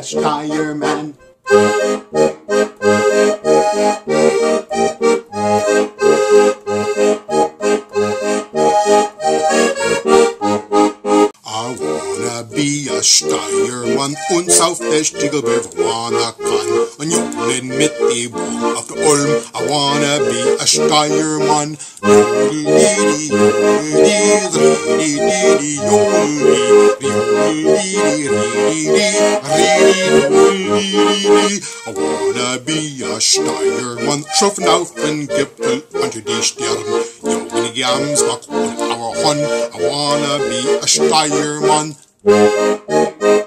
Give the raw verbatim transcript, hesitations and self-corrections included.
Steierman. I wanna be a Steierman und auf der Stiegel bewohnen kann. Und Jungen mit die Wohl auf der Ulm. I wanna be a Steierman. Jodel-didi, jodel-didi, didi, jodel-didi, I wanna be a Steierman. Schaffen auf den Gipfel unter die Stirn. Jungen Jams, Mack und our Hon. I wanna be a Steierman.